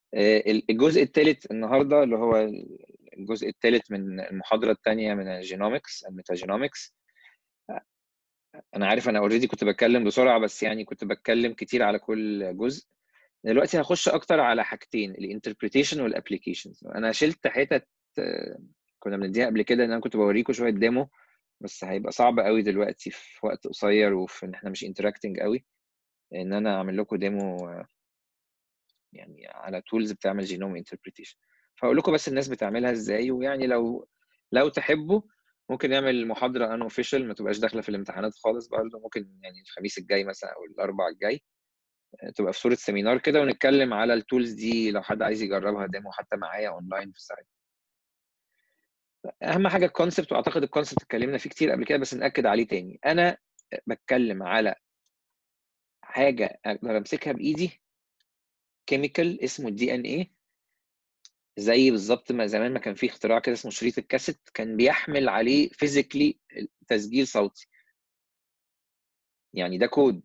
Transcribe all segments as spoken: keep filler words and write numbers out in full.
الجزء الثالث النهارده اللي هو الجزء الثالث من المحاضره الثانيه من الجينومكس الميتاجينومكس. انا عارف انا اوريدي كنت بتكلم بسرعه، بس يعني كنت بتكلم كتير على كل جزء. دلوقتي هخش اكتر على حاجتين، الانتربريتيشن والابليكيشنز. انا شلت حتت كنا بنديها قبل كده، ان انا كنت بوريكم شويه ديمو، بس هيبقى صعب قوي دلوقتي في وقت قصير وفي ان احنا مش انتراكتنج قوي، ان انا اعمل لكم ديمو يعني على تولز بتعمل جينوم انتربريتيشن. فاقول لكم بس الناس بتعملها ازاي، ويعني لو لو تحبوا ممكن نعمل محاضره ان اوفيشال ما تبقاش داخله في الامتحانات خالص برضه، ممكن يعني الخميس الجاي مثلا او الاربع الجاي تبقى في صوره سيمينار كده، ونتكلم على التولز دي لو حد عايز يجربها ديمو حتى معايا اونلاين في السايت. اهم حاجه الكونسبت، واعتقد الكونسبت اتكلمنا فيه كتير قبل كده بس ناكد عليه تاني. انا بتكلم على حاجه اقدر امسكها بايدي، كيميكال اسمه الدي ان ايه، زي بالظبط ما زمان ما كان في اختراع كده اسمه شريط الكاسيت، كان بيحمل عليه فيزيكلي تسجيل صوتي. يعني ده كود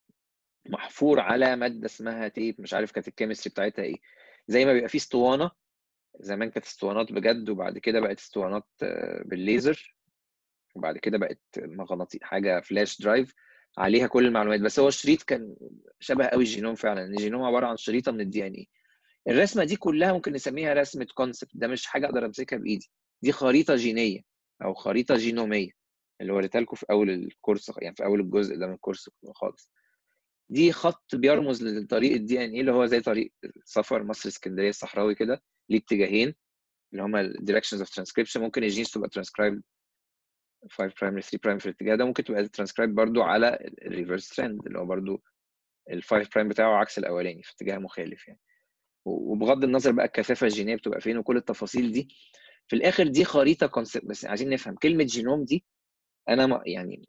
محفور على ماده اسمها تيب، مش عارف كانت الكيمستري بتاعتها ايه. زي ما بيبقى فيه اسطوانه، زمان كانت اسطوانات بجد، وبعد كده بقت اسطوانات بالليزر، وبعد كده بقت مغناطيس، حاجه فلاش درايف عليها كل المعلومات. بس هو الشريط كان شبه قوي الجينوم فعلا، الجينوم عباره عن شريطه من الدي ان ايه. الرسمه دي كلها ممكن نسميها رسمه كونسبت، ده مش حاجه اقدر امسكها بايدي، دي خريطه جينيه او خريطه جينوميه اللي وريتها لكم في اول الكورس، يعني في اول الجزء ده من الكورس خالص. دي خط بيرمز لطريق الدي ان ايه، اللي هو زي طريق السفر مصر اسكندريه الصحراوي كده، ليه اتجاهين اللي هما الدايركشنز اوف ترانسكريبشن. ممكن الجينز تبقى ترانسكرايب خمسة برايم ل ثلاثة برايم في الاتجاه ده، ممكن تبقى ترانسكرايب برضو على الريفرس ترند اللي هو برضو ال خمسة برايم بتاعه عكس الاولاني في اتجاه مخالف يعني. وبغض النظر بقى الكثافه الجينيه بتبقى فين وكل التفاصيل دي، في الاخر دي خريطه كونسبت. بس عايزين نفهم كلمه جينوم دي، انا ما يعني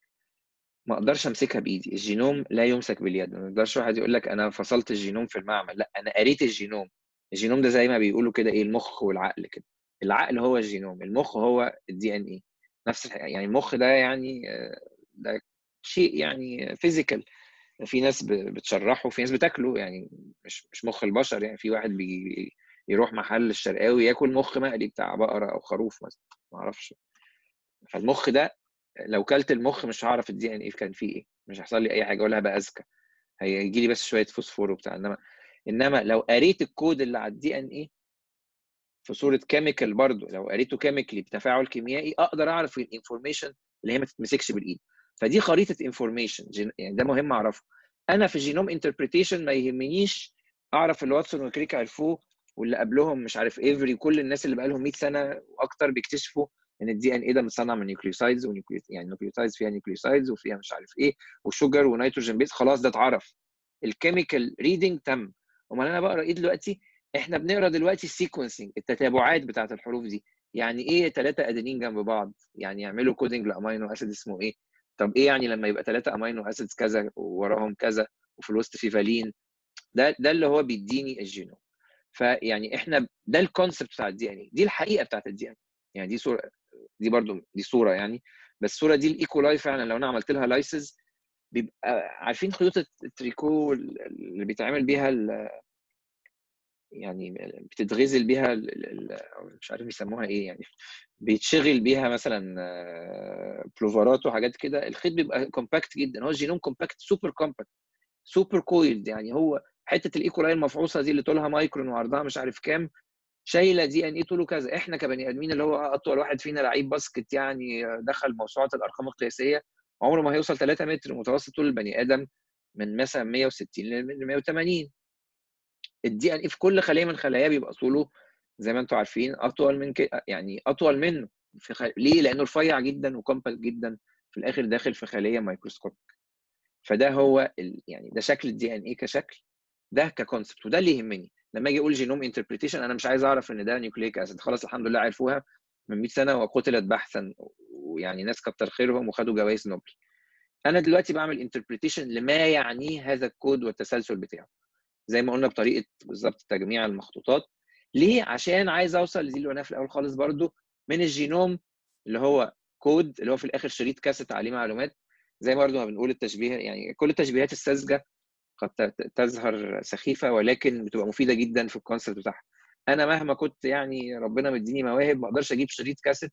ما اقدرش امسكها بايدي. الجينوم لا يمسك باليد، ما يقدرش واحد يقول لك انا فصلت الجينوم في المعمل، لا انا قريت الجينوم. الجينوم ده زي ما بيقولوا كده ايه، المخ والعقل كده. العقل هو الجينوم، المخ هو الدي ان ايه. نفس الحاجة. يعني المخ ده يعني ده شيء يعني فيزيكال، في ناس بتشرحه وفي ناس بتاكله، يعني مش مش مخ البشر. يعني في واحد بي يروح محل الشرقاوي ياكل مخ مقلي بتاع بقره او خروف مثلا، ما اعرفش. فالمخ ده لو كلت المخ مش هعرف الدي ان ايه كان فيه ايه، مش هيحصل لي اي حاجه ولا هبقى اذكى، هيجي لي بس شويه فوسفور وبتاع. انما انما لو قريت الكود اللي على الدي ان ايه في صوره كيميكال، برضو لو قريته كيميكلي بتفاعل كيميائي، اقدر اعرف الانفورميشن اللي هي ما تتمسكش بالايد. فدي خريطه انفورميشن، يعني ده مهم اعرفه. انا في الجينوم انتربريتيشن ما يهمنيش اعرف اللي واتسون وكريك عرفوه واللي قبلهم مش عارف ايفري، كل الناس اللي بقى لهم مية سنه واكتر بيكتشفوا ان الدي ان ايه ده متصنع من نيوكليوسايدز، ونيوكليو يعني نيوكليوسايدز فيها نيوكليوسايدز وفيها مش عارف ايه وشوجر ونيتروجين بيز، خلاص ده اتعرف. الكيميكال ريدنج تم. امال انا بقرا ايه دلوقتي؟ احنا بنقرا دلوقتي السيكونسنج، التتابعات بتاعت الحروف دي. يعني ايه ثلاثه ادينين جنب بعض؟ يعني يعملوا كودنج لامينو اسيد اسمه ايه؟ طب ايه يعني لما يبقى ثلاثه امينو اسيدز كذا ووراهم كذا وفي الوسط في فالين؟ ده ده اللي هو بيديني الجينوم. فيعني احنا ده الكونسبت بتاع الدي ان اي، دي الحقيقه بتاعت الدي ان اي. يعني دي صوره، دي برضو دي صوره يعني، بس الصوره دي الايكولاي فعلا لو انا عملت لها لايسز بيبقى عارفين خيوط التريكو اللي بيتعمل بيها يعني بتتغزل بيها مش عارف يسموها ايه، يعني بيتشغل بيها مثلا بلوفرات وحاجات كده. الخيط بيبقى كومباكت جدا، هو الجينوم كومباكت، سوبر كومباكت، سوبر كويلد. يعني هو حته الايكولاي المفعوصه دي اللي طولها مايكرون وعرضها مش عارف كام، شايله دي ان ايه طوله كذا. احنا كبني ادمين اللي هو اطول واحد فينا لعيب باسكت يعني دخل موسوعه الارقام القياسيه، عمره ما هيوصل ثلاثة متر. متوسط طول البني ادم من مثلا مية وستين ل مية وتمانين. الدي ان ايه في كل خليه من خلاياه بيبقى طوله زي ما انتم عارفين اطول من كده، يعني اطول منه في خل... ليه؟ لانه رفيع جدا وكومباكت جدا، في الاخر داخل في خليه ميكروسكوب. فده هو ال... يعني ده شكل الدي ان ايه كشكل، ده ككونسبت، وده اللي يهمني لما اجي اقول جينوم انتربريتيشن. انا مش عايز اعرف ان ده نيوكليك اسيد، خلاص الحمد لله عرفوها من مية سنه وقتلت بحثا، ويعني ناس كتر خيرهم وخدوا جوائز نوبل. انا دلوقتي بعمل انتربريتيشن لما يعنيه هذا الكود والتسلسل بتاعه، زي ما قلنا بطريقه بالظبط تجميع المخطوطات. ليه؟ عشان عايز اوصل لدي اللي قلناها في الاول خالص برضو، من الجينوم اللي هو كود اللي هو في الاخر شريط كاسيت عليه معلومات، زي ما برضو ما بنقول التشبيه، يعني كل التشبيهات الساذجه قد تظهر سخيفه ولكن بتبقى مفيده جدا في الكونسيبت بتاعها. انا مهما كنت يعني ربنا مديني مواهب ما اقدرش اجيب شريط كاسيت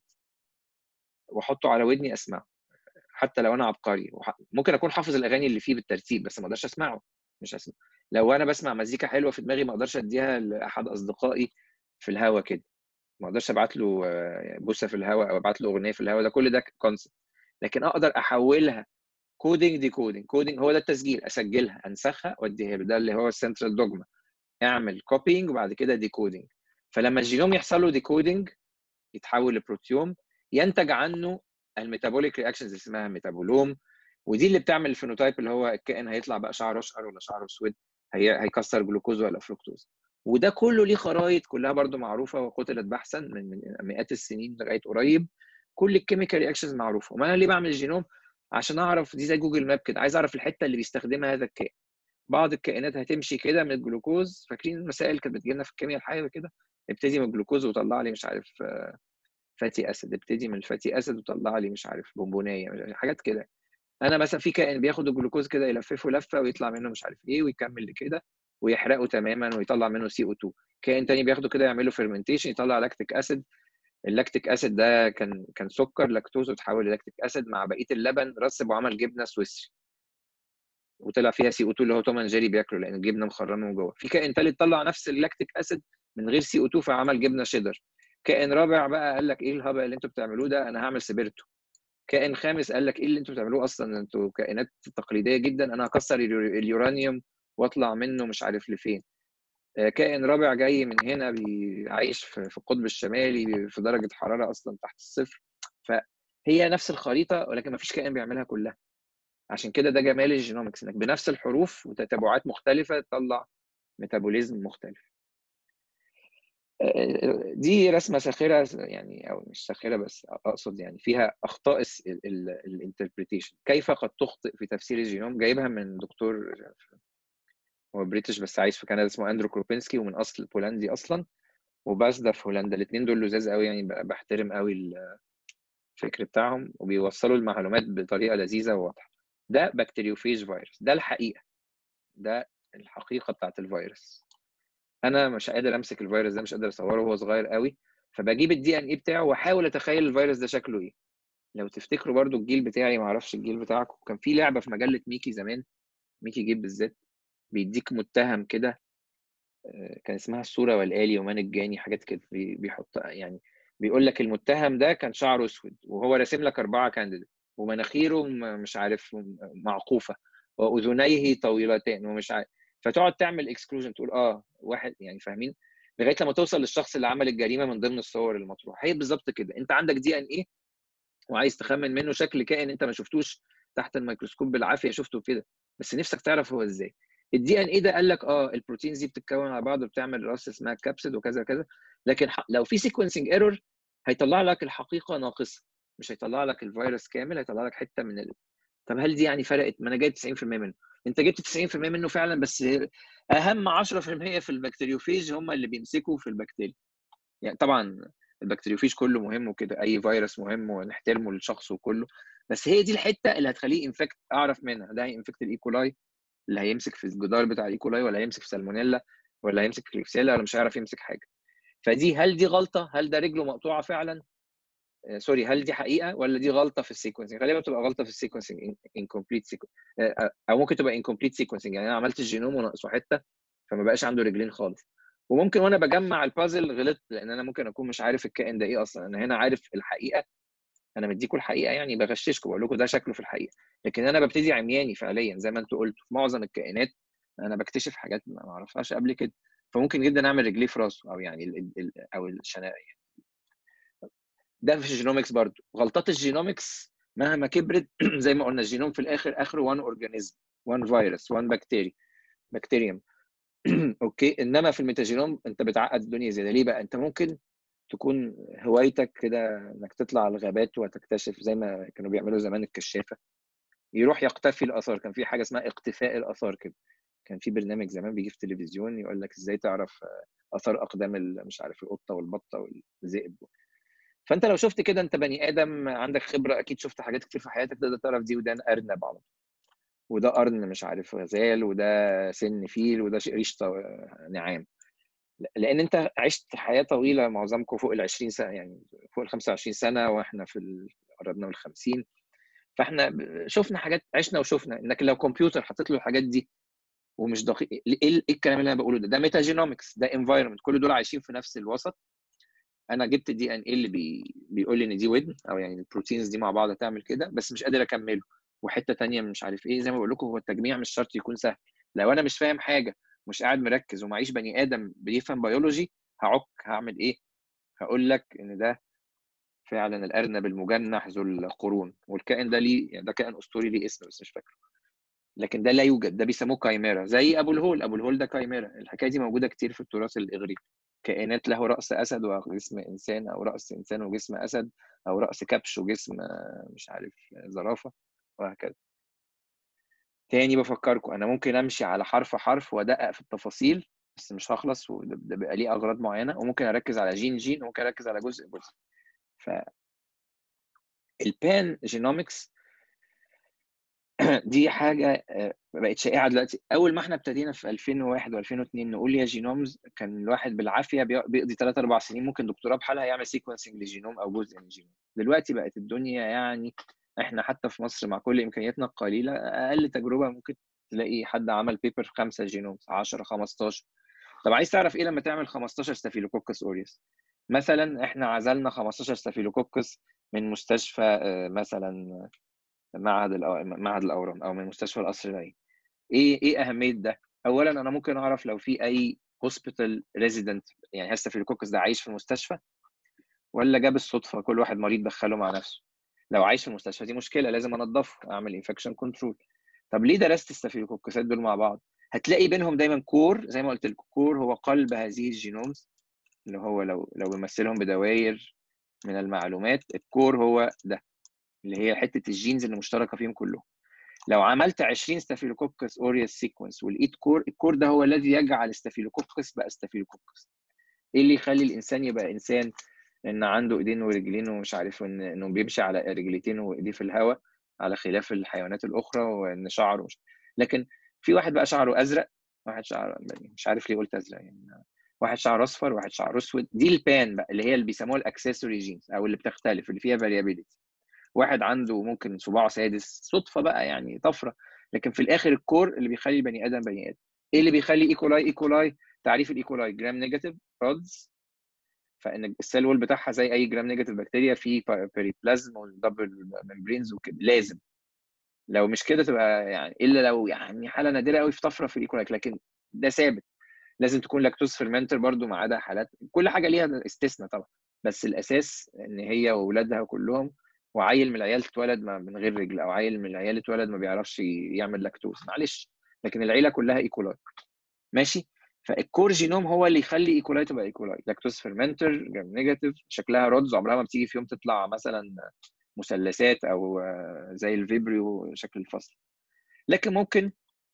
واحطه على ودني اسمعه، حتى لو انا عبقري. ممكن اكون حافظ الاغاني اللي فيه بالترتيب بس ما اقدرش اسمعه، مش اسمع. لو انا بسمع مزيكا حلوه في دماغي ما اقدرش اديها لاحد اصدقائي في الهوا كده، ما اقدرش ابعت له بوسه في الهوا او ابعت له اغنيه في الهوا، ده كل ده كونسبت. لكن اقدر احولها كودينج دي كودينج كودينج هو ده التسجيل، اسجلها انسخها واديها له، ده اللي هو السنترال دوجما. اعمل كوبينج وبعد كده ديكودينج. فلما الجينوم يحصل له ديكودينج يتحول لبروتيوم ينتج عنه الميتابوليك رياكشنز اللي اسمها ميتابولوم، ودي اللي بتعمل الفينوتايب اللي هو الكائن هيطلع بقى شعره اشقر ولا شعره اسود، هي هيكسر جلوكوز ولا فركتوز. وده كله ليه خرائط كلها برضو معروفه وقتلت بحثا من مئات السنين لغايه قريب. كل الكيميكال رياكشنز معروفه. وما انا ليه بعمل الجينوم؟ عشان اعرف، دي زي جوجل ماب كده، عايز اعرف الحته اللي بيستخدمها هذا الكائن. بعض الكائنات هتمشي كده من الجلوكوز، فاكرين المسائل كانت بتجي لنا في الكيمياء الحيه كده، ابتدي من الجلوكوز وطلع لي مش عارف فاتي اسيد، ابتدي من الفاتي اسيد وطلع لي مش عارف بونبونيه، حاجات كده. انا مثلا في كائن بياخد الجلوكوز كده يلففه لفه ويطلع منه مش عارف ايه ويكمل لكده ويحرقه تماما ويطلع منه سي او اتنين. كائن تاني بياخده كده يعمل له فيرمنتيشن يطلع لاكتيك اسيد. اللاكتيك اسيد ده كان كان سكر لاكتوز وتحول للاكتيك اسيد مع بقيه اللبن، رسب وعمل جبنه سويسري وطلع فيها سي او اتنين اللي هو توم اند جيري بياكله لان الجبنه مخرمه من جوه. في كائن ثالث طلع نفس اللاكتيك اسيد من غير سي او اتنين فعمل جبنه شيدر. كائن رابع بقى قال لك ايه الهبل اللي انتوا بتعملوه ده، انا هعمل سبيرتو. كائن خامس قال لك ايه اللي انتوا بتعملوه اصلا، انتوا كائنات تقليديه جدا، انا هكسر اليورانيوم واطلع منه مش عارف لفين. كائن رابع جاي من هنا بيعيش في القطب الشمالي في درجه حراره اصلا تحت الصفر. فهي نفس الخريطه ولكن ما فيش كائن بيعملها كلها. عشان كده ده جمال الجينومكس، انك بنفس الحروف وتتابعات مختلفه تطلع ميتابوليزم مختلف. دي رسمه ساخره يعني، او مش ساخره بس اقصد يعني فيها اخطاء الانتربريتيشن. كيف قد تخطئ في تفسير الجينوم؟ جايبها من دكتور هو بريتش بس عايش في كندا اسمه اندرو كروبينسكي ومن اصل بولندي اصلا، وبازدا في هولندا. الاثنين دول لذاذ قوي يعني، بحترم قوي الفكر بتاعهم وبيوصلوا المعلومات بطريقه لذيذه وواضحه. ده بكتيريوفيج فيروس، ده الحقيقه، ده الحقيقه بتاعت الفيروس. انا مش قادر امسك الفيروس ده، مش قادر اصوره وهو صغير قوي، فبجيب الدي ان ايه بتاعه واحاول اتخيل الفيروس ده شكله ايه. لو تفتكروا برضو الجيل بتاعي، ما اعرفش الجيل بتاعكم، كان في لعبه في مجله ميكي زمان، ميكي جيب بالذات، بيديك متهم كده كان اسمها الصوره والآلي ومان الجاني حاجات كده، بيحط يعني بيقول لك المتهم ده كان شعره اسود وهو راسم لك اربعه كانديديت ومناخيره مش عارف معقوفه واذنيه طويلتان ومش عارف، فتقعد تعمل اكسكلوجن تقول اه واحد يعني، فاهمين؟ لغايه لما توصل للشخص اللي عمل الجريمه من ضمن الصور المطروحه. هي بالظبط كده، انت عندك دي ان ايه وعايز تخمن منه شكل كائن انت ما شفتوش تحت الميكروسكوب، بالعافيه شفته كده بس نفسك تعرف هو ازاي. الدي ان ايه ده قال لك اه البروتينز دي بتتكون على بعض وبتعمل راس اسمها كابسيد وكذا كذا، لكن لو في سيكونسنج ايرور هيطلع لك الحقيقه ناقصه، مش هيطلع لك الفيروس كامل، هيطلع لك حته من ال... طب هل دي يعني فرقت؟ ما انا جايب تسعين في المية منه، انت جبت تسعين في المية منه فعلا، بس اهم عشرة في المية في البكتيريوفيج هم اللي بيمسكوا في البكتيريا. يعني طبعا البكتيريوفيج كله مهم وكده، اي فيروس مهم ونحترمه للشخص وكله، بس هي دي الحته اللي هتخليه انفكت اعرف منها، ده هينفكت الايكولاي اللي هيمسك في الجدار بتاع الايكولاي، ولا هيمسك في سالمونيلا، ولا هيمسك في كليبسيلا، ولا مش هيعرف يمسك حاجه. فدي هل دي غلطه؟ هل ده رجله مقطوعه فعلا؟ آه سوري، هل دي حقيقه ولا دي غلطه في السيكونسنج؟ غالبا بتبقى غلطه في السيكونسنج، انكمبليت سيكونس، او ممكن تبقى انكمبليت سيكونسنج، يعني انا عملت الجينوم وناقصه حته فما بقاش عنده رجلين خالص. وممكن وانا بجمع البازل غلطت، لان انا ممكن اكون مش عارف الكائن ده ايه اصلا، انا هنا عارف الحقيقه، انا مديكم الحقيقه يعني بغششكم بقول لكم ده شكله في الحقيقه، لكن انا ببتدي عمياني فعليا زي ما انتوا قلتوا في معظم الكائنات انا بكتشف حاجات ما اعرفهاش قبل كده. فممكن جدا اعمل رجليه في راسه او يعني ال ال او الشناء يعني. ده في الجينومكس برضو غلطات الجينومكس مهما كبرت زي ما قلنا الجينوم في الاخر اخره وان اورجانيزم، وان فيروس، وان بكتيري بكتيريوم اوكي. انما في الميتاجينوم انت بتعقد الدنيا زياده. ليه بقى؟ انت ممكن تكون هوايتك كده انك تطلع الغابات وتكتشف زي ما كانوا بيعملوا زمان الكشافه، يروح يقتفي الاثار. كان في حاجه اسمها اقتفاء الاثار كده، كان في برنامج زمان بيجي في التلفزيون يقول لك ازاي تعرف اثار اقدام مش عارف القطه والبطه والذئب. فانت لو شفت كده، انت بني ادم عندك خبره اكيد، شفت حاجات كتير في حياتك تقدر تعرف دي ودان ارنب على طول. وده قرن مش عارف غزال، وده سن فيل، وده ريش نعام. لان انت عشت حياه طويله، معظمكم فوق ال عشرين سنه، يعني فوق ال خمسة وعشرين سنه، واحنا في ال... قربنا من ال خمسين. فاحنا شفنا حاجات، عشنا وشفنا. انك لو كمبيوتر حطيت له الحاجات دي ومش دقيق، ايه ايه الكلام اللي انا بقوله ده؟ ده ميتا جينومكس، ده انفايرمنت، كل دول عايشين في نفس الوسط. انا جبت دي ان ايه اللي بي... بيقول لي ان دي ودن، او يعني البروتينز دي مع بعض تعمل كده، بس مش قادر اكمله. وحته ثانيه مش عارف ايه. زي ما بقول لكم، هو التجميع مش شرط يكون سهل. لو انا مش فاهم حاجه، مش قاعد مركز، ومعيش بني ادم بيفهم بيولوجي، هعك. هعمل ايه؟ هقول لك ان ده فعلا الارنب المجنح ذو القرون، والكائن ده ليه، يعني ده كائن اسطوري ليه اسم بس مش فاكره. لكن ده لا يوجد، ده بيسموه كايميرا، زي ابو الهول. ابو الهول ده كايميرا. الحكايه دي موجوده كتير في التراث الاغريقي. كائنات له راس اسد وجسم انسان، او راس انسان وجسم اسد، او راس كبش وجسم مش عارف زرافه، وهكذا. تاني بفكركم، انا ممكن امشي على حرف حرف وادقق في التفاصيل، بس مش هخلص، وده بيبقى ليه اغراض معينه. وممكن اركز على جين جين، وممكن اركز على جزء جزء. فالبان جينومكس دي حاجه بقت شائعه دلوقتي. اول ما احنا ابتدينا في ألفين وواحد و2002 نقول يا جينومز، كان الواحد بالعافيه بيقضي ثلاث اربع سنين، ممكن دكتوراه بحالها يعمل سيكونسنج للجينوم او جزء من الجينوم. دلوقتي بقت الدنيا يعني، احنا حتى في مصر مع كل امكانياتنا القليله، اقل تجربه ممكن تلاقي حد عمل بيبر في خمسه جينومز، عشرة خمستاشر. طب عايز تعرف ايه لما تعمل خمستاشر ستافيلوكوكس اوريوس؟ مثلا احنا عزلنا خمستاشر ستافيلوكوكس من مستشفى مثلا معهد معهد الاورام، او من مستشفى القصر العيني. ايه ايه اهميه ده؟ اولا انا ممكن اعرف لو في اي هوسبيتال ريزيدنت، يعني هستافيلوكوكس ده عايش في المستشفى ولا جاب الصدفه كل واحد مريض دخله مع نفسه. لو عايش في المستشفى دي مشكله، لازم انضفه، اعمل انفكشن كنترول. طب ليه درست الستافيلوكوكسات دول مع بعض؟ هتلاقي بينهم دايما كور، زي ما قلت لكم، كور هو قلب هذه الجينومز، اللي هو لو لو بيمثلهم بدوائر من المعلومات، الكور هو ده، اللي هي حته الجينز اللي مشتركه فيهم كلهم. لو عملت عشرين ستافيلوكوكس اوريوس سيكونس ولقيت كور، الكور ده هو الذي يجعل ستافيلوكوكس بقى ستافيلوكوكس. ايه اللي يخلي الانسان يبقى انسان؟ ان عنده ايدين ورجلين، ومش عارف ان انه بيمشي على رجلتين وايديه في الهواء، على خلاف الحيوانات الاخرى، وان شعره مش. لكن في واحد بقى شعره ازرق، واحد شعره مش عارف ليه قلت ازرق يعني، واحد شعره اصفر، واحد شعره اسود. دي البان بقى، اللي هي اللي بيسموها الاكسسوري جينز، او اللي بتختلف، اللي فيها فاريابيليتي. واحد عنده ممكن صباعه سادس، صدفه بقى يعني، طفره. لكن في الاخر الكور اللي بيخلي البني ادم بني ادم. ايه اللي بيخلي ايكولاي ايكولاي؟ تعريف الايكولاي: جرام نيجاتيف رودز، فان السيل وول بتاعها زي اي جرام نيجاتيف بكتيريا، في بيريبلازم ودبل ممبرينز وكده. لازم، لو مش كده تبقى يعني، الا لو يعني حاله نادره قوي في طفره في الايكولاي، لكن ده ثابت. لازم تكون لاكتوز فيرمنتر برضو، ما عدا حالات، كل حاجه ليها استثناء طبعا، بس الاساس ان هي واولادها كلهم. وعيل من العيال اتولد من غير رجل، او عيل من العيال اتولد ما بيعرفش يعمل لاكتوز، معلش، لكن العيله كلها ايكولاي. ماشي. فالكور جينوم هو اللي يخلي ايكولاي تبقى ايكولاي، لاكتوز فيرمنتر، جرام نيجاتيف، شكلها رودز، عمرها ما بتيجي في يوم تطلع مثلا مثلثات، او زي الفيبريو شكل الفصل. لكن ممكن،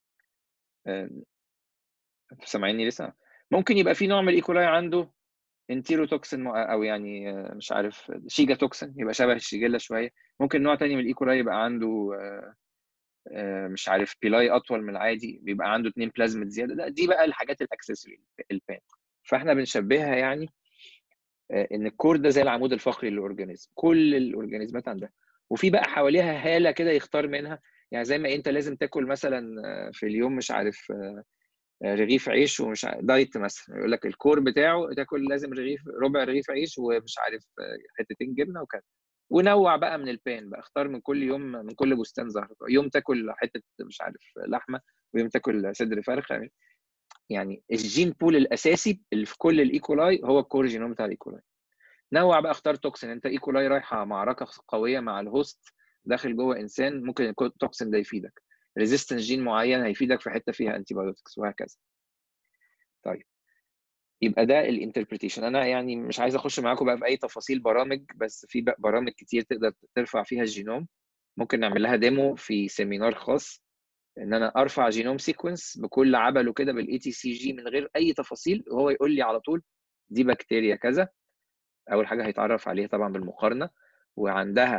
سامعيني لسه؟ ممكن يبقى في نوع من الايكولاي عنده انتيروتوكسين، او يعني مش عارف، شيجا توكسين، يبقى شبه الشيجيلا شويه. ممكن نوع تاني من الايكولاي يبقى عنده مش عارف بيلاي اطول من العادي، بيبقى عنده اتنين بلازميد زياده. دي بقى الحاجات الاكسسوري البان. فاحنا بنشبهها يعني ان الكور ده زي العمود الفقري للاورجانيزم، كل الاورجانيزمات عندها، وفي بقى حواليها هاله كده يختار منها. يعني زي ما انت لازم تاكل مثلا في اليوم مش عارف رغيف عيش ومش عارف دايت مثلا، يقول لك الكور بتاعه تاكل لازم رغيف، ربع رغيف عيش ومش عارف حتتين جبنه وكذا. ونوع بقى من البان بقى، اختار من كل يوم، من كل بستان زهر، يوم تاكل حته مش عارف لحمه، ويوم تاكل صدر فرخه. يعني الجين بول الاساسي اللي في كل الايكولاي هو الكور جينوم بتاع الايكولاي. نوع بقى، اختار توكسين. انت ايكولاي رايحه معركه قويه مع الهوست داخل جوه انسان، ممكن التوكسين ده يفيدك. ريزيستنس جين معين هيفيدك في حته فيها انتي بايوتكس، وهكذا. طيب، يبقى ده الانتربريتيشن. انا يعني مش عايز اخش معاكم بقى في اي تفاصيل برامج، بس في بقى برامج كتير تقدر ترفع فيها الجينوم. ممكن نعمل لها ديمو في سيمينار خاص، ان انا ارفع جينوم سيكونس بكل عبله كده بالاي تي سي جي من غير اي تفاصيل، وهو يقول لي على طول دي بكتيريا كذا. اول حاجه هيتعرف عليها طبعا بالمقارنه، وعندها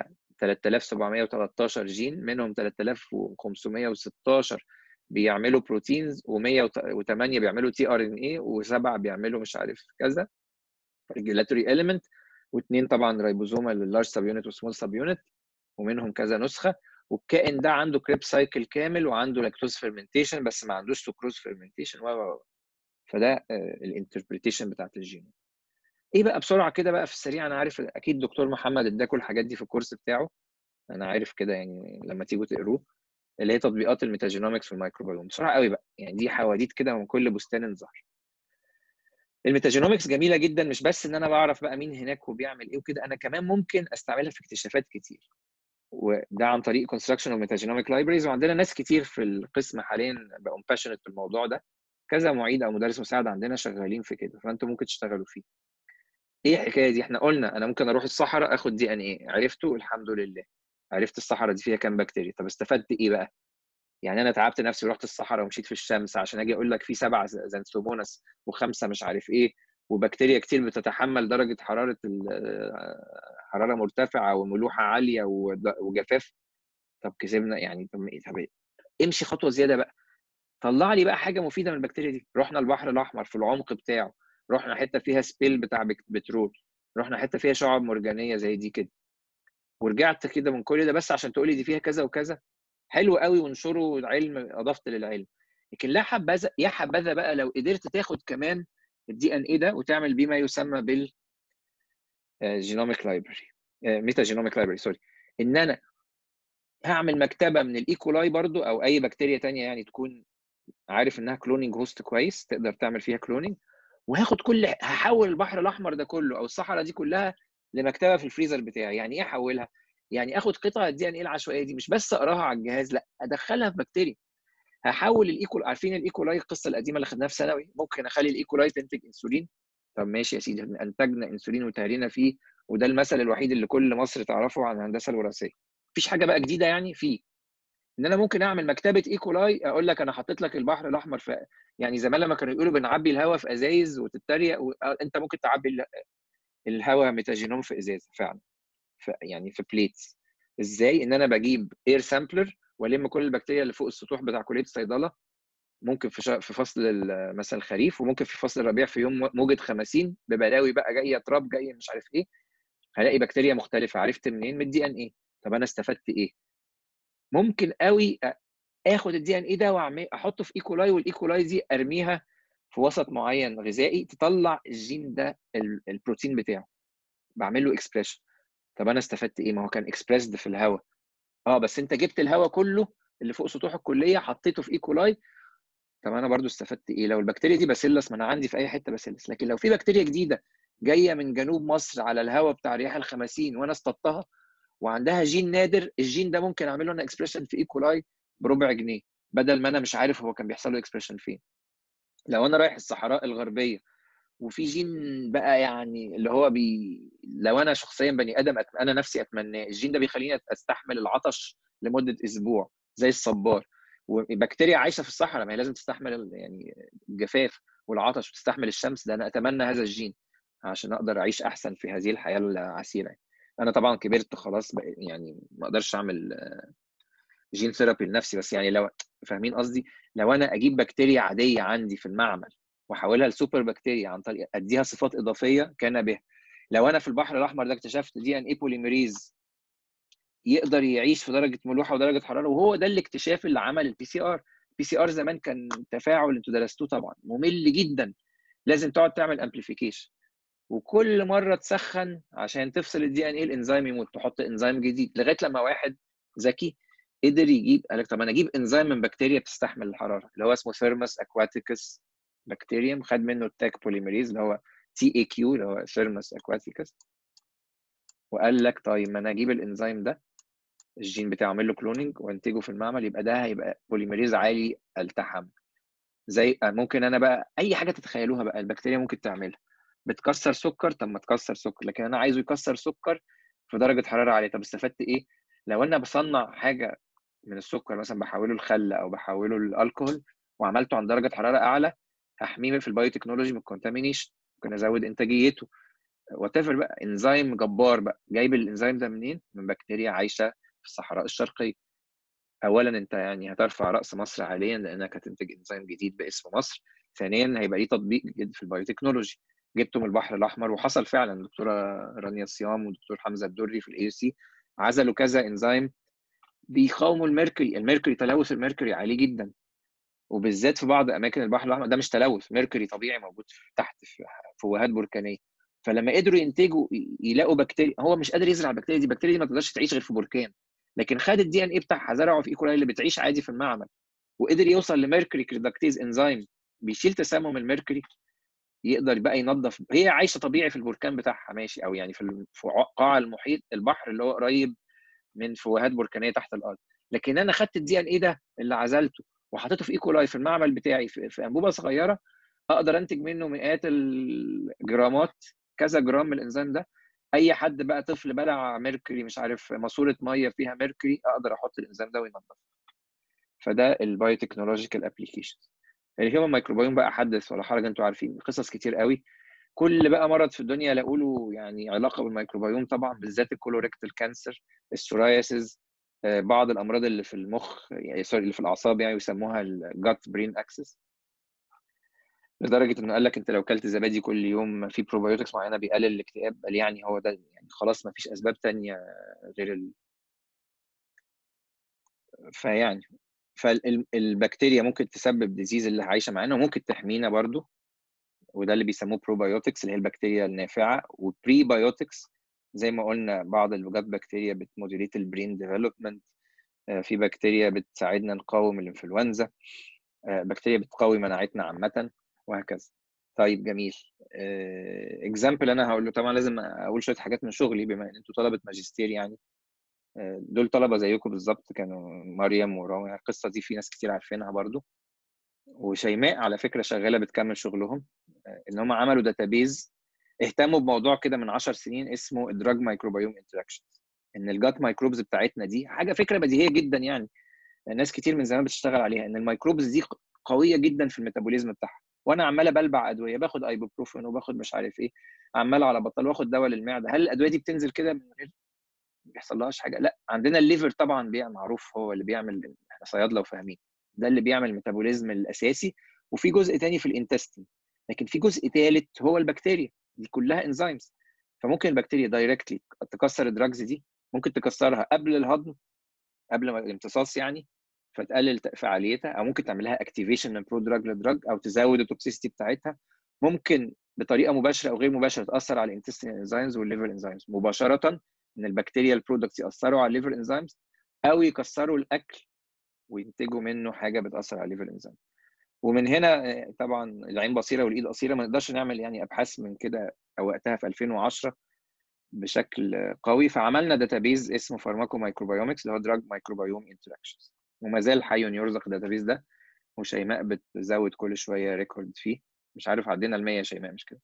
ثلاثة آلاف وسبعمية وتلتاشر جين، منهم ثلاثة آلاف وخمسمية وستاشر بيعملوا بروتينز، ومية وتمانية بيعملوا تي ار ان اي، وسبعه بيعملوا مش عارف كذا ريجولاتوري اليمنت، واثنين طبعا رايبوزوما لللارج سب يونت والسمول سب يونت، ومنهم كذا نسخه. والكائن ده عنده كريب سايكل كامل، وعنده لاكتوز فيرمنتيشن بس ما عندوش سكروز فيرمنتيشن و فده الانتربريتيشن بتاعت الجين. ايه بقى بسرعه كده بقى في السريع، انا عارف اكيد دكتور محمد اداكم الحاجات دي في الكورس بتاعه، انا عارف كده يعني لما تيجوا تقروه، اللي هي تطبيقات الميتاجينومكس في الميكروبيوم. بسرعه قوي بقى، يعني دي حواديت كده من كل بستان زهر. الميتاجينومكس جميله جدا، مش بس ان انا بعرف بقى مين هناك وبيعمل ايه وكده، انا كمان ممكن استعملها في اكتشافات كتير، وده عن طريق كونستراكشن اوف ميتاجينوميك لايبريز. وعندنا ناس كتير في القسم حاليا بقوا باشنت في الموضوع ده، كذا معيد او مدرس مساعد عندنا شغالين في كده، فانتم ممكن تشتغلوا فيه. ايه الحكايه دي؟ احنا قلنا انا ممكن اروح الصحراء اخد دي ان ايه، عرفته الحمد لله، عرفت الصحراء دي فيها كام بكتيريا، طب استفدت ايه بقى؟ يعني انا تعبت نفسي ورحت الصحراء ومشيت في الشمس عشان اجي اقول لك في سبعه زنسوموناس وخمسه مش عارف ايه، وبكتيريا كتير بتتحمل درجه حراره حراره مرتفعه وملوحه عاليه وجفاف، طب كسبنا يعني؟ طب طب امشي خطوه زياده بقى، طلع لي بقى حاجه مفيده من البكتيريا دي. رحنا البحر الاحمر في العمق بتاعه، رحنا حته فيها سبيل بتاع بترول، رحنا حته فيها شعاب مرجانيه زي دي كده، ورجعت كده من كل ده بس عشان تقولي دي فيها كذا وكذا. حلو قوي، وانشروا العلم، اضفت للعلم. لكن لا حبذا يا حبذا بقى لو قدرت تاخد كمان الدي ان ايه ده وتعمل بيه ما يسمى بال جينوميك لايبرري، ميتا جينوميك لايبرري سوري، ان انا هعمل مكتبه من الايكولاي برضو او اي بكتيريا ثانيه يعني تكون عارف انها كلونينج هوست كويس تقدر تعمل فيها كلونينج، وهاخد كل هحول البحر الاحمر ده كله او الصحراء دي كلها لمكتبه في الفريزر بتاعي. يعني ايه احولها؟ يعني اخد قطعه الدي ان ايه العشوائيه دي مش بس اقراها على الجهاز، لا ادخلها في بكتيريا. هحول الايكول، عارفين الايكولاي القصه القديمه اللي خدناها في ثانوي، ممكن اخلي الايكولاي تنتج انسولين. طب ماشي يا سيدي، انتجنا انسولين وتهرينا فيه، وده المثل الوحيد اللي كل مصر تعرفه عن الهندسه الوراثيه. مفيش حاجه بقى جديده يعني فيه، ان انا ممكن اعمل مكتبه ايكولاي، اقول لك انا حطيت لك البحر الاحمر في، يعني زمان لما كانوا يقولوا بنعبي الهواء في ازايز وتتريق و... انت ممكن تعبي الهواء ميتاجينوم في ازازه فعلا، في يعني في بليتس. ازاي؟ ان انا بجيب اير سامبلر والم كل البكتيريا اللي فوق السطوح بتاع كليه الصيدله، ممكن في شا... في فصل مثلا الخريف، وممكن في فصل الربيع في يوم موجه خمسين ببلاوي بقى جايه تراب جايه مش عارف ايه، هلاقي بكتيريا مختلفه. عرفت منين؟ من الدي ان ايه. طب انا استفدت ايه؟ ممكن قوي اخد الدي ان ايه ده واعمل احطه في ايكولاي، والايكولاي دي ارميها في وسط معين غذائي تطلع الجين ده البروتين بتاعه، بعمل له اكسبريشن. طب انا استفدت ايه؟ ما هو كان اكسبريسد في الهواء، اه بس انت جبت الهواء كله اللي فوق سطوح الكليه حطيته في ايكولاي. طب انا برضو استفدت ايه؟ لو البكتيريا دي باسيلس، ما انا عندي في اي حته باسيلس، لكن لو في بكتيريا جديده جايه من جنوب مصر على الهواء بتاع رياح الخمسين وانا اصطدتها وعندها جين نادر، الجين ده ممكن اعمل له انا اكسبريشن في ايكولاي بربع جنيه، بدل ما انا مش عارف هو كان بيحصل له اكسبريشن فين. لو انا رايح الصحراء الغربيه وفي جين بقى يعني اللي هو بي... لو انا شخصيا بني ادم أت... انا نفسي اتمناه، الجين ده بيخليني استحمل العطش لمده اسبوع زي الصبار. وبكتيريا عايشه في الصحراء ما هي لازم تستحمل يعني الجفاف والعطش وتستحمل الشمس، ده انا اتمنى هذا الجين عشان اقدر اعيش احسن في هذه الحياه العسيره. انا طبعا كبرت خلاص بقى يعني ما اقدرش اعمل جين ثيرابي لنفسي، بس يعني لو فاهمين قصدي، لو انا اجيب بكتيريا عاديه عندي في المعمل واحولها لسوبر بكتيريا عن طريق اديها صفات اضافيه كان به. لو انا في البحر الاحمر ده اكتشفت دي ان اي بوليميريز يقدر يعيش في درجه ملوحه ودرجه حراره، وهو ده الاكتشاف اللي عمل البي سي ار. البي سي ار زمان كان تفاعل انتوا درستوه طبعا ممل جدا، لازم تقعد تعمل امبليفيكيشن وكل مره تسخن عشان تفصل الدي ان ايه الانزيم يموت، تحط انزيم جديد، لغايه لما واحد ذكي قدر يجيب، قال لك طب انا اجيب انزيم من بكتيريا بتستحمل الحراره اللي هو اسمه ثيرمس اكواتيكس بكتيريوم، خد منه التاك بوليميريز اللي هو تي اي كيو اللي هو ثيرمس اكواتيكس، وقال لك طيب ما انا اجيب الانزيم ده الجين بتاعه اعمل له كلوننج وانتجه في المعمل، يبقى ده هيبقى بوليميريز عالي التحمل. زي ممكن انا بقى اي حاجه تتخيلوها بقى البكتيريا ممكن تعملها، بتكسر سكر، طب ما تكسر سكر، لكن انا عايزه يكسر سكر في درجه حراره عاليه، طب استفدت ايه؟ لو انا بصنع حاجه من السكر مثلا بحوله لخل او بحوله للالكوهول وعملته عند درجه حراره اعلى، هحميه في البايوتكنولوجي من الكونتامينيشن، ممكن ازود انتاجيته. وات ايفر بقى، انزيم جبار بقى. جايب الانزيم ده منين؟ من بكتيريا عايشه في الصحراء الشرقيه. اولا انت يعني هترفع راس مصر حاليا لانك هتنتج انزيم جديد باسم مصر. ثانيا هيبقى ليه تطبيق جديد في البايوتكنولوجي. جبته من البحر الاحمر، وحصل فعلا. الدكتوره رانيا الصيام والدكتور حمزه الدري في الاي سي عزلوا كذا انزيم بيقاوموا الميركوري. الميركوري، تلوث الميركوري عالي جدا، وبالذات في بعض اماكن البحر الاحمر. ده مش تلوث، ميركوري طبيعي موجود تحت في فوهات بركانيه. فلما قدروا ينتجوا يلاقوا بكتيريا، هو مش قادر يزرع البكتيريا دي. البكتيريا دي ما تقدرش تعيش غير في بركان، لكن خد الدي ان ايه بتاعها زرعه في ايكولاي اللي بتعيش عادي في المعمل، وقدر يوصل لميركوري ريدكتيز انزيم بيشيل تسمم الميركوري. يقدر بقى ينظف. هي عايشه طبيعي في البركان بتاعها ماشي، او يعني في قاع المحيط البحر اللي هو قريب من فوهات بركانيه تحت الارض. لكن انا خدت الدي ان ايه ده اللي عزلته وحطيته في ايكولاي في المعمل بتاعي في, في انبوبه صغيره، اقدر انتج منه مئات الجرامات، كذا جرام من الانزيم ده. اي حد بقى طفل بلع ميركوري، مش عارف ماسوره ميه فيها ميركوري، اقدر احط الانزيم ده وينظف. فده البايوتكنولوجيكال ابلكيشنز. الهيومن مايكروبيوم بقى حدث ولا حرج، انتوا عارفين قصص كتير قوي. كل بقى مرض في الدنيا لاقوا له يعني علاقه بالميكروبيوم طبعا، بالذات الكولوريكتال كانسر، السورايسيس، بعض الامراض اللي في المخ يعني سوري اللي في الاعصاب يعني يسموها الجات برين اكسس. لدرجه انه قال لك انت لو كلت زبادي كل يوم في بروبايوتكس معينه بيقلل الاكتئاب. قال يعني هو ده يعني خلاص ما فيش اسباب تانية غير ال... فيعني فالبكتيريا ممكن تسبب ديزيز اللي عايشه معانا، وممكن تحمينا برضو. وده اللي بيسموه بروبايوتكس اللي هي البكتيريا النافعه. وبري بايوتكس زي ما قلنا بعض الجات بكتيريا بتموديليت البرين ديفلوبمنت. في بكتيريا بتساعدنا نقاوم الانفلونزا، بكتيريا بتقوي مناعتنا عامه، وهكذا. طيب جميل. اكزامبل انا هقول له، طبعا لازم اقول شويه حاجات من شغلي بما ان انتوا طلبه ماجستير يعني. دول طلبه زيكم بالظبط، كانوا مريم ورامي. القصه دي في ناس كتير عارفينها برضو، وشيماء على فكره شغاله بتكمل شغلهم. ان هم عملوا داتابيز، اهتموا بموضوع كده من عشر سنين اسمه الدراج مايكروبيوم انتراكشنز. ان الجات مايكروبز بتاعتنا دي حاجه فكره بديهيه جدا يعني، الناس كتير من زمان بتشتغل عليها. ان الميكروبز دي قويه جدا في الميتابوليزم بتاعها. وانا عماله بلبع ادويه، باخد ايبوبروفين وباخد مش عارف ايه، عماله على بطال واخد دواء للمعده. هل الادويه دي بتنزل كده من غير ما بيحصل لهاش حاجه؟ لا. عندنا الليفر طبعا بيعمل معروف، هو اللي بيعمل، احنا صيادله وفاهمين، ده اللي بيعمل الميتابوليزم الاساسي. وفي جزء تاني في الانتستين، لكن في جزء ثالث هو البكتيريا. دي كلها انزيمز. فممكن البكتيريا دايركتلي تكسر الدراجز دي، ممكن تكسرها قبل الهضم، قبل ما الامتصاص يعني، فتقلل فعاليتها. او ممكن تعمل لها اكتيفيشن من برو دراج لدراج، او تزود التوكسيستي بتاعتها. ممكن بطريقه مباشره او غير مباشره تاثر على الانتستين انزيمز والليفر انزيمز مباشره، ان البكتيريا البرودكتس ياثروا على الليفر انزيمز، او يكسروا الاكل وينتجوا منه حاجه بتاثر على الليفر انزيمز. ومن هنا طبعا العين بصيره والايد قصيره، ما نقدرش نعمل يعني ابحاث من كده او وقتها في ألفين وعشرة بشكل قوي. فعملنا داتابيز اسمه فارماكو مايكروبيومكس اللي هو دراج مايكروبيوم انتراكشنز، وما زال حي يرزق الداتابيز ده. وشيماء بتزود كل شويه ريكورد فيه. مش عارف عدينا ال مية شيماء مش كده؟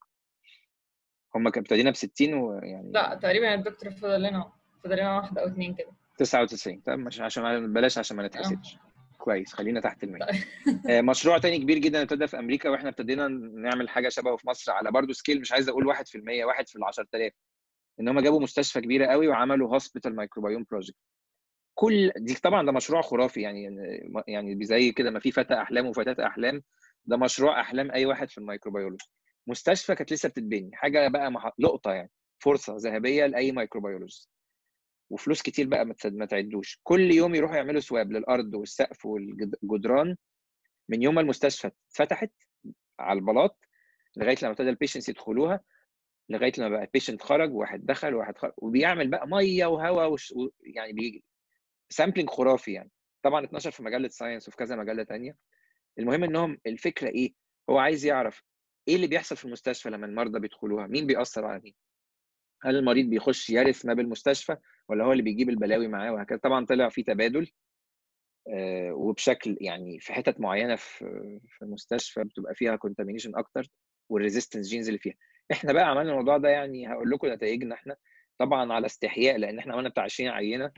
هم كانوا ابتدينا ب ستين ويعني لا تقريبا الدكتور فضل لنا فضل لنا واحده او اتنين كده. تسعة وتسعين. طب مش عشان بلاش عشان ما اه نتحسدش. كويس، خلينا تحت ال مية. طيب. مشروع تاني كبير جدا ابتدى في امريكا، واحنا ابتدينا نعمل حاجه شبهه في مصر على برضه سكيل، مش عايز اقول واحد في المية، واحد في ال عشرة آلاف. ان هم جابوا مستشفى كبيره قوي وعملوا هوسبيتال مايكروبيوم بروجكت. كل دي طبعا ده مشروع خرافي يعني، يعني زي كده ما في فتى احلام وفتاه احلام، ده مشروع احلام اي واحد في الميكروبيولوجي. مستشفى كانت لسه بتتبني، حاجه بقى مح... لقطه يعني، فرصه ذهبيه لاي ميكروبيولوجي. وفلوس كتير بقى ما تعدوش. كل يوم يروحوا يعملوا سواب للارض والسقف والجدران من يوم ما المستشفى اتفتحت على البلاط لغايه لما ابتدى البيشنتس يدخلوها، لغايه لما بقى البيشنت خرج، واحد دخل واحد خرج، وبيعمل بقى ميه وهواء وش... يعني بيجي سامبلينج خرافي يعني. طبعا اتنشر في مجله ساينس وفي كذا مجله ثانيه. المهم انهم الفكره ايه؟ هو عايز يعرف ايه اللي بيحصل في المستشفى لما المرضى بيدخلوها، مين بيأثر على مين؟ هل المريض بيخش يرث ما بالمستشفى ولا هو اللي بيجيب البلاوي معاه وهكذا. طبعا طلع في تبادل، آه وبشكل يعني في حتت معينه في في المستشفى بتبقى فيها كونتامينيشن اكتر، والريزيستنس جينز اللي فيها. احنا بقى عملنا الموضوع ده يعني، هقول لكم نتائجنا احنا طبعا على استحياء، لان احنا عملنا بتاع عشرين عينه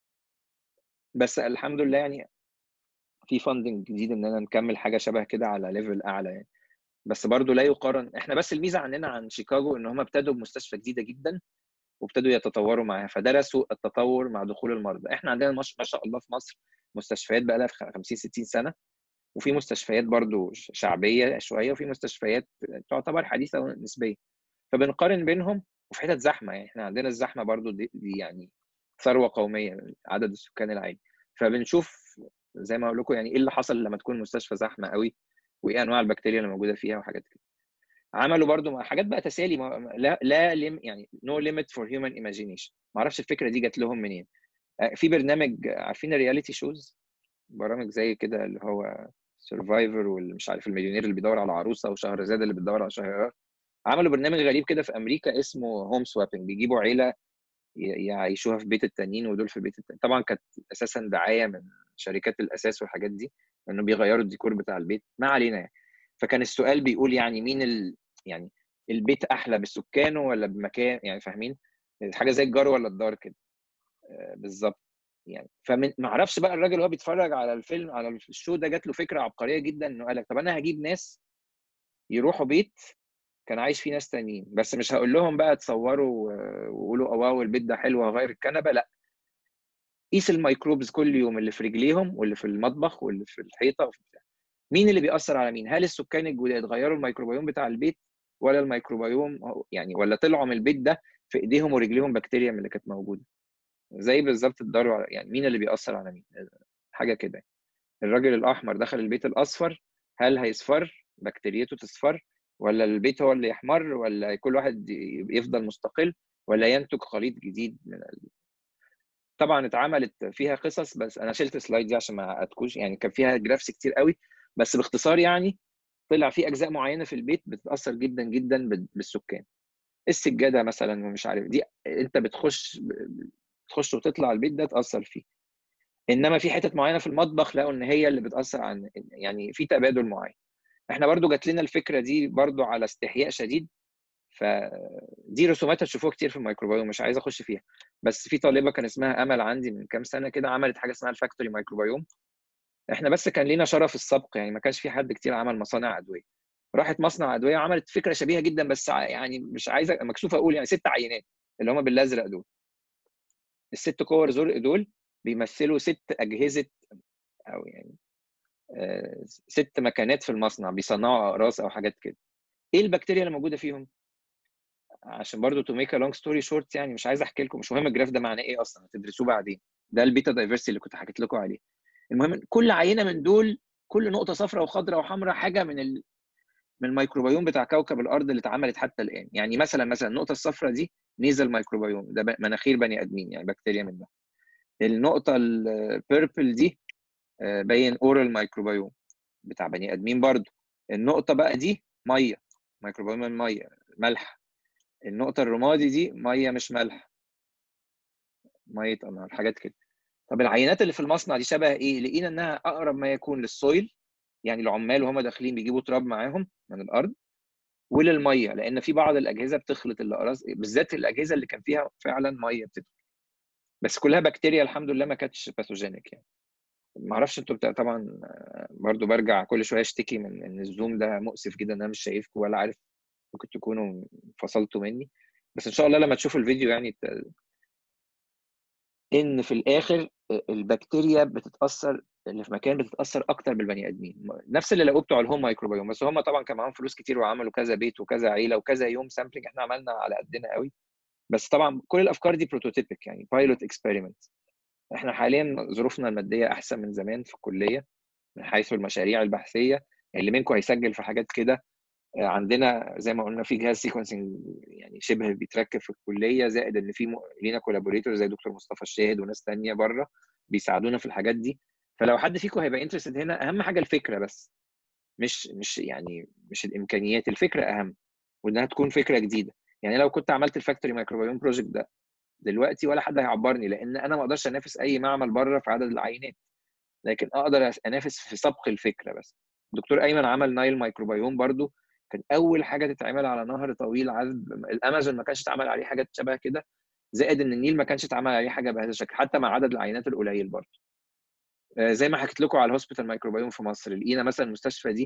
بس الحمد لله يعني في فاندنج جديد اننا نكمل حاجه شبه كده على ليفل اعلى يعني. بس برضو لا يقارن. احنا بس الميزه عندنا عن شيكاغو ان هم ابتدوا بمستشفى جديده جدا وابتدوا يتطوروا معاها، فدرسوا التطور مع دخول المرضى. احنا عندنا ما شاء الله في مصر مستشفيات بقى لها خمسين ستين سنه، وفي مستشفيات برضو شعبيه شويه، وفي مستشفيات تعتبر حديثه نسبيا، فبنقارن بينهم. وفي حتت زحمه، يعني احنا عندنا الزحمه برضو دي, دي يعني ثروه قوميه، عدد السكان العالي. فبنشوف زي ما اقول لكم يعني ايه اللي حصل لما تكون مستشفى زحمه قوي، وايه انواع البكتيريا اللي موجوده فيها وحاجات كده. عملوا برضو حاجات بقى تسالي، لا لا لم يعني نو ليميت فور هيومن ايماجينيشن. ما اعرفش الفكره دي جت لهم منين. في برنامج عارفين الرياليتي شوز، برامج زي كده اللي هو سرفايفر واللي مش عارف المليونير اللي بيدور على عروسه وشهرزاد اللي بتدور على شهرزاد. عملوا برنامج غريب كده في امريكا اسمه هوم سوابنج، بيجيبوا عيله يعيشوها في بيت التانيين ودول في بيت التانيين. طبعا كانت اساسا دعايه من شركات الاساس والحاجات دي، انه بيغيروا الديكور بتاع البيت، ما علينا يعني. فكان السؤال بيقول يعني مين ال... يعني البيت احلى بسكانه ولا بمكان، يعني فاهمين حاجه زي الجار ولا الدار كده. آه بالظبط يعني. فما اعرفش بقى الراجل وهو بيتفرج على الفيلم على الشو ده جات له فكره عبقريه جدا، انه قال لك طب انا هجيب ناس يروحوا بيت كان عايش فيه ناس تانيين، بس مش هقول لهم بقى تصوروا وقولوا واو البيت ده حلو هغير الكنبه، لا، قيس الميكروبز كل يوم اللي في رجليهم واللي في المطبخ واللي في الحيطه وفي بتاع. مين اللي بيأثر على مين؟ هل السكان الجداد غيروا الميكروبيوم بتاع البيت ولا الميكروبيوم يعني، ولا طلعوا من البيت ده في ايديهم ورجليهم بكتيريا من اللي كانت موجوده؟ زي بالظبط الدار، يعني مين اللي بيأثر على مين، حاجه كده. الراجل الاحمر دخل البيت الاصفر، هل هيصفر بكتيريته تصفر، ولا البيت هو اللي يحمر، ولا كل واحد يفضل مستقل، ولا ينتج خليط جديد من ال... طبعا اتعملت فيها قصص، بس انا شلت سلايد دي عشان ما اعقدكوش، يعني كان فيها جرافس كتير قوي، بس باختصار يعني طلع في اجزاء معينه في البيت بتتاثر جدا جدا بالسكان. السجاده مثلا ومش عارف دي، انت بتخش بتخش وتطلع البيت ده تاثر فيه. انما في حتت معينه في المطبخ لقوا ان هي اللي بتاثر عن، يعني في تبادل معين. احنا برضو جات لنا الفكره دي برضو على استحياء شديد، فدي رسومات هتشوفوها كتير في الميكروبيوم مش عايز اخش فيها. بس في طالبه كان اسمها امل عندي من كام سنه كده عملت حاجه اسمها الفاكتوري ميكروبيوم. احنا بس كان لينا شرف السبق، يعني ما كانش في حد كتير عمل مصانع ادويه. راحت مصنع ادويه وعملت فكره شبيهه جدا، بس يعني مش عايز مكسوف اقول، يعني ست عينات اللي هم بالازرق دول. الست كور زرق دول بيمثلوا ست اجهزه، او يعني ست مكانات في المصنع بيصنعوا اقراص او حاجات كده. ايه البكتيريا اللي موجوده فيهم؟ عشان برضو تو ميك ا لونج ستوري شورت، يعني مش عايز احكي لكم، مش مهم الجراف ده معناه ايه اصلا، هتدرسوه بعدين. ده البيتا دايفرسيتي اللي كنت حكيت لكم عليه. المهم كل عينه من دول، كل نقطه صفراء وخضراء وحمراء حاجه من ال... من الميكروبيوم بتاع كوكب الارض اللي اتعملت حتى الان. يعني مثلا مثلا النقطه الصفراء دي نيزل ميكروبيوم، ده مناخير بني ادمين يعني بكتيريا منها. النقطه البيربل دي باين اورال ميكروبيوم بتاع بني ادمين برضو. النقطه بقى دي ميه، ميكروبيوم الميه ملح. النقطه الرمادي دي ميه مش ملح، ميه انهار، حاجات كده. طب العينات اللي في المصنع دي شبه ايه؟ لقينا انها اقرب ما يكون للسويل، يعني العمال وهم داخلين بيجيبوا تراب معاهم من الارض، وللميه، لان في بعض الاجهزه بتخلط الاقراص، بالذات الاجهزه اللي كان فيها فعلا ميه بتدخل، بس كلها بكتيريا الحمد لله ما كانتش باثوجينيك يعني. ما اعرفش انتوا بتاع طبعا، برضو برجع كل شويه اشتكي من ان الزوم ده مؤسف جدا، انا مش شايفكم ولا عارف، ممكن تكونوا فصلتوا مني، بس ان شاء الله لما تشوفوا الفيديو يعني ان في الاخر البكتيريا بتتاثر، اللي في مكان بتتاثر اكتر بالبني ادمين، نفس اللي لقوه بتوع الهوم مايكروبيوم. بس هم طبعا كان معاهم فلوس كتير وعملوا كذا بيت وكذا عيله وكذا يوم سامبلنج، احنا عملنا على قدنا قوي. بس طبعا كل الافكار دي بروتوتيبك، يعني بايلوت اكسبيرمنت. احنا حاليا ظروفنا الماديه احسن من زمان في الكليه من حيث المشاريع البحثيه، اللي منكم هيسجل في حاجات كده. عندنا زي ما قلنا في جهاز سيكونسنج يعني شبه بيتركب في الكليه، زائد ان في م... لينا كولابوريتور زي دكتور مصطفى الشاهد وناس ثانيه بره بيساعدونا في الحاجات دي. فلو حد فيكم هيبقى انترستد هنا، اهم حاجه الفكره بس، مش مش يعني مش الامكانيات، الفكره اهم، وانها تكون فكره جديده. يعني لو كنت عملت الفاكتوري مايكروبيوم بروجكت ده دلوقتي ولا حد هيعبرني، لان انا ما اقدرش انافس اي معمل بره في عدد العينات، لكن اقدر انافس في سبق الفكره بس. دكتور ايمن عمل نايل مايكروبيوم برضو، كان اول حاجه تتعمل على نهر طويل عذب. الامازون ما كانش اتعمل عليه حاجات شبه كده، زائد ان النيل ما كانش اتعمل عليه حاجه بهذا الشكل حتى مع عدد العينات القليل برضو. زي ما حكيت لكم على الهوسبيتال مايكروبيوم في مصر، لقينا مثلا المستشفى دي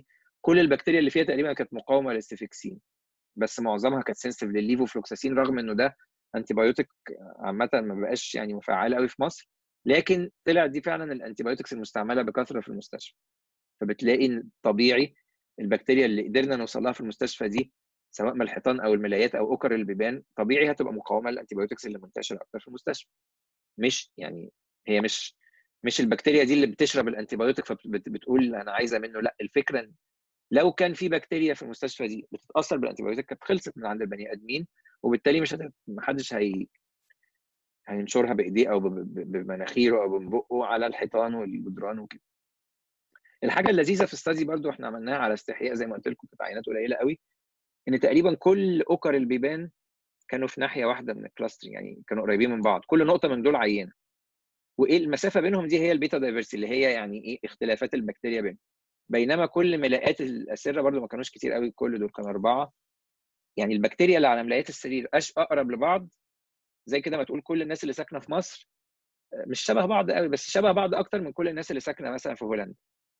كل البكتيريا اللي فيها تقريبا كانت مقاومه للسيفكسين، بس معظمها كانت سنسيتيف للليفوفلوكساسين، رغم انه ده انتي بايوتيك عامه ما بقاش يعني مفعل قوي في مصر، لكن طلع دي فعلا الانتي بايوتكس المستعمله بكثره في المستشفى. فبتلاقي طبيعي البكتيريا اللي قدرنا نوصل لها في المستشفى دي، سواء من الحيطان او الملايات او اوكر البيبان، طبيعي هتبقى مقاومه للانتي بايوتكس اللي منتشره اكتر في المستشفى. مش يعني هي مش مش البكتيريا دي اللي بتشرب الانتي بايوتيك فبتقول انا عايزه منه، لا، الفكره ان لو كان في بكتيريا في المستشفى دي بتتاثر بالانتي بايوتيك كانت خلصت من عند البني ادمين، وبالتالي مش هت... محدش هي هينشرها بايديه او بمناخيره او ببقه على الحيطان والجدران وكده. الحاجه اللذيذه في الستادي برضو احنا عملناها على استحياء زي ما قلت لكم، كانت عينات قليله قوي، ان تقريبا كل اوكر البيبان كانوا في ناحيه واحده من الكلاستر، يعني كانوا قريبين من بعض، كل نقطه من دول عينه، وايه المسافه بينهم دي هي البيتا دايفرسي اللي هي يعني ايه اختلافات البكتيريا بينهم. بينما كل ملاءات الاسره برضو ما كانوش كتير قوي، كل دول كانوا اربعه، يعني البكتيريا اللي على ملايات السرير أش اقرب لبعض، زي كده ما تقول كل الناس اللي ساكنه في مصر مش شبه بعض قوي، بس شبه بعض اكتر من كل الناس اللي ساكنه مثلا في هولندا.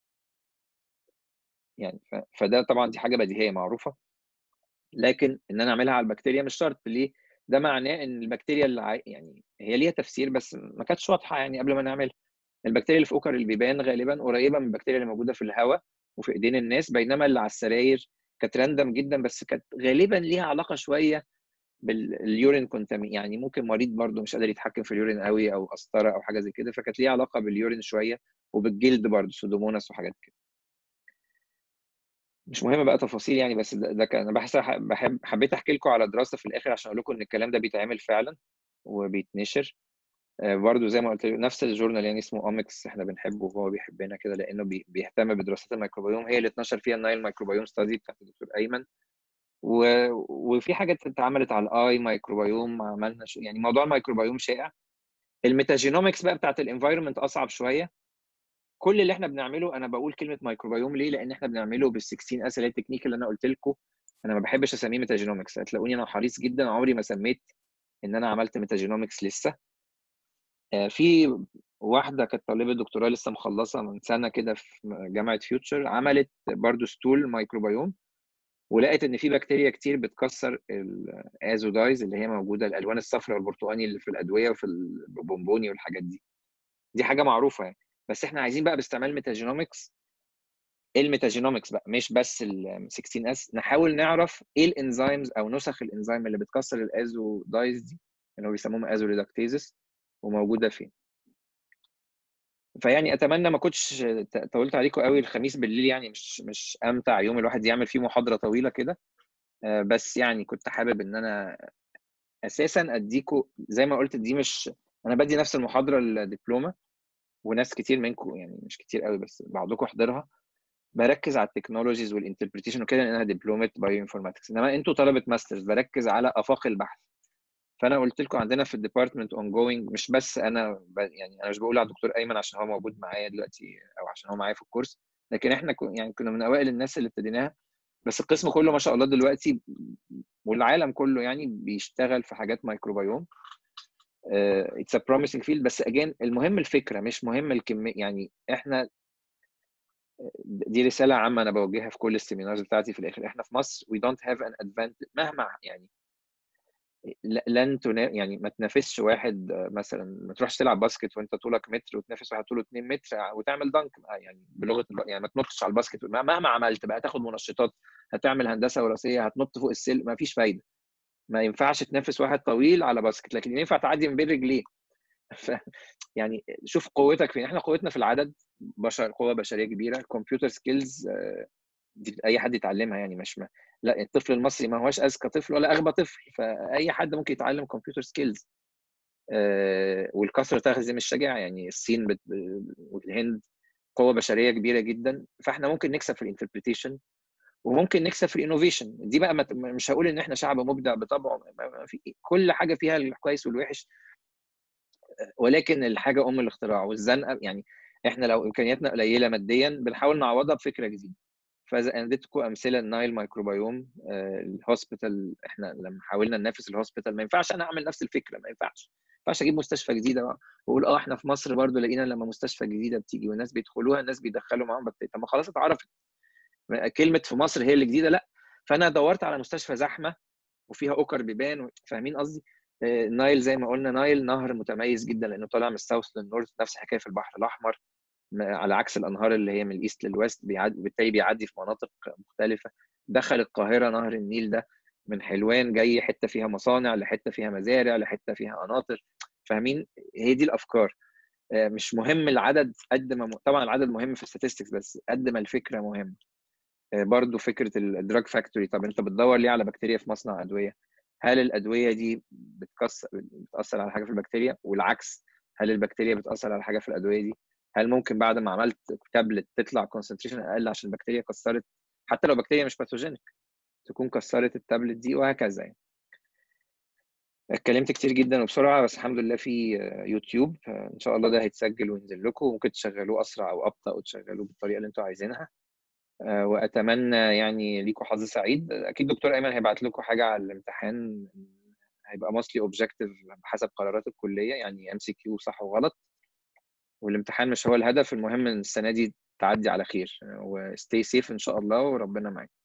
يعني ف... فده طبعا دي حاجه بديهيه معروفه، لكن ان انا اعملها على البكتيريا مش شرط. ليه؟ ده معناه ان البكتيريا اللي ع... يعني هي ليها تفسير بس ما كانتش واضحه يعني قبل ما نعملها. البكتيريا اللي في اوكر البيبان غالبا قريبه من البكتيريا اللي موجوده في الهواء وفي ايدين الناس، بينما اللي على السراير كانت راندم جدا، بس كانت غالبا ليها علاقه شويه باليورين كونتامين، يعني ممكن مريض برضه مش قادر يتحكم في اليورين قوي او قسطره او حاجه زي كده، فكانت ليها علاقه باليورين شويه وبالجلد برضه، سودوموناس وحاجات كده. مش مهم بقى تفاصيل يعني، بس ده, ده كان انا بحس بحب حبيت احكي لكم على دراسه في الاخر عشان اقول لكم ان الكلام ده بيتعمل فعلا وبيتنشر. آه برضو زي ما قلت لكم نفس الجورنال يعني اسمه اوميكس، احنا بنحبه وهو بيحبنا كده لانه بي بيهتم بدراسات الميكروبيوم، هي اللي اتنشر فيها النايل مايكروبيوم ستادي بتاعت الدكتور ايمن. و... وفي حاجات اتعملت على الاي مايكروبيوم، عملنا ش... يعني موضوع الميكروبيوم شائع. الميتاجينومكس بقى بتاعت الانفايرمنت اصعب شويه. كل اللي احنا بنعمله، انا بقول كلمه مايكروبيوم ليه؟ لان احنا بنعمله بال16 اس اللي هي التكنيك اللي انا قلت لكم. انا ما بحبش اسميه ميتاجينومكس، هتلاقوني انا حريص جدا، عمري ما سميت ان انا عملت ميتاجينومكس لسه. في واحده كانت طالبه دكتوراه لسه مخلصه من سنه كده في جامعه فيوتشر، عملت برضو ستول مايكروبيوم، ولقت ان في بكتيريا كتير بتكسر الازودايز اللي هي موجوده، الالوان الصفراء والبرتقاني اللي في الادويه وفي البونبوني والحاجات دي. دي حاجه معروفه يعني، بس احنا عايزين بقى باستعمال ميتاجينومكس، الميتاجينومكس بقى مش بس ال ستاشر اس، نحاول نعرف ايه الانزيمز او نسخ الانزيم اللي بتكسر الازودايز دي اللي هو بيسموهم ازو ريدكتيزس وموجوده فين. فيعني اتمنى ما كنتش طولت عليكم قوي الخميس بالليل، يعني مش مش امتع يوم الواحد يعمل فيه محاضره طويله كده، بس يعني كنت حابب ان انا اساسا اديكم زي ما قلت، دي مش انا بدي نفس المحاضره الدبلومه، وناس كتير منكم يعني مش كتير قوي بس بعضكم حضرها، بركز على التكنولوجيز والانتربريتيشن وكده لانها دبلومه بايو انفورماتكس، انما انتوا طلبه ماسترز بركز على افاق البحث. فانا قلت لكم عندنا في الديبارتمنت اون جوينج، مش بس انا ب... يعني انا مش بقول على الدكتور ايمن عشان هو موجود معايا دلوقتي او عشان هو معايا في الكورس، لكن احنا ك... يعني كنا من اوائل الناس اللي ابتديناها، بس القسم كله ما شاء الله دلوقتي والعالم كله يعني بيشتغل في حاجات مايكروبيوم. اتس ا بروميسنج فيلد، بس اجين المهم الفكره مش مهم الكميه. يعني احنا دي رساله عامه انا بوجهها في كل السيمينارز بتاعتي في الاخر، احنا في مصر we don't have an advantage مهما يعني لن تنا... يعني ما تنافسش واحد مثلا، ما تروحش تلعب باسكت وانت طولك متر وتنافس واحد طوله اتنين متر وتعمل دنك يعني بلغه يعني ما تنطش على الباسكت مهما عملت بقى، تاخد منشطات، هتعمل هندسه وراثيه، هتنط فوق السلم، ما فيش فايده. ما ينفعش تنافس واحد طويل على باسكت، لكن ينفع تعدي من بين رجليه. ف... يعني شوف قوتك فين. احنا قوتنا في العدد، بشر، قوه بشريه كبيره، كمبيوتر سكيلز دي اي حد يتعلمها يعني، مش ما... لا الطفل المصري ما هوش اذكى طفل ولا اغبى طفل، فاي حد ممكن يتعلم كمبيوتر سكيلز. آه والكثره تغزم الشجاعه، يعني الصين بت... والهند قوه بشريه كبيره جدا، فاحنا ممكن نكسب في الانتربريتيشن وممكن نكسب في الانوفيشن دي بقى. مش هقول ان احنا شعب مبدع بطبعه، في كل حاجه فيها الكويس والوحش، ولكن الحاجه ام الاختراع والزنقه. يعني احنا لو امكانياتنا قليله ماديا بنحاول نعوضها بفكره جديده. فاذا اديتكم امثله النايل مايكروبيوم، الهوسبيتال، احنا لما حاولنا ننافس الهوسبيتال ما ينفعش انا اعمل نفس الفكره، ما ينفعش ما ينفعش اجيب مستشفى جديده واقول اه احنا في مصر برضو لقينا لما مستشفى جديده بتيجي والناس بيدخلوها الناس بيدخلوا معاهم بكتيريا، طب ما خلاص اتعرفت. كلمه في مصر هي اللي جديده، لا. فانا دورت على مستشفى زحمه وفيها اوكر بيبان، فاهمين قصدي؟ نايل زي ما قلنا، نايل نهر متميز جدا لانه طالع من الساوث للنورث، نفس الحكايه في البحر الاحمر، على عكس الانهار اللي هي من الايست للويست، بيعدي بالتالي بيعدي في مناطق مختلفه. دخل القاهره نهر النيل ده من حلوان، جاي حته فيها مصانع لحته فيها مزارع لحته فيها قناطر، فاهمين؟ هي دي الافكار. مش مهم العدد قد ما م... طبعا العدد مهم في الستاتستكس، بس قد ما الفكره مهمه. برضو فكره الدراج فاكتوري، طب انت بتدور ليه على بكتيريا في مصنع ادويه؟ هل الادويه دي بتكسر بتاثر على حاجه في البكتيريا؟ والعكس، هل البكتيريا بتاثر على حاجه في الادويه دي؟ هل ممكن بعد ما عملت تابلت تطلع كونسنتريشن اقل عشان البكتيريا كسرت، حتى لو بكتيريا مش باثوجينيك، تكون كسرت التابلت دي، وهكذا يعني. اتكلمت كتير جدا وبسرعه، بس الحمد لله في يوتيوب، ان شاء الله ده هيتسجل وينزل لكم، وممكن تشغلوه اسرع او ابطا وتشغلوه بالطريقه اللي انتوا عايزينها. واتمنى يعني ليكم حظ سعيد. اكيد دكتور ايمن هيبعت لكم حاجه على الامتحان، هيبقى ماستلي اوبجكتيف بحسب قرارات الكليه، يعني ام سي كيو صح وغلط، والامتحان مش هو الهدف، المهم ان السنه دي تعدي على خير، وستي سيف ان شاء الله، وربنا معاكم.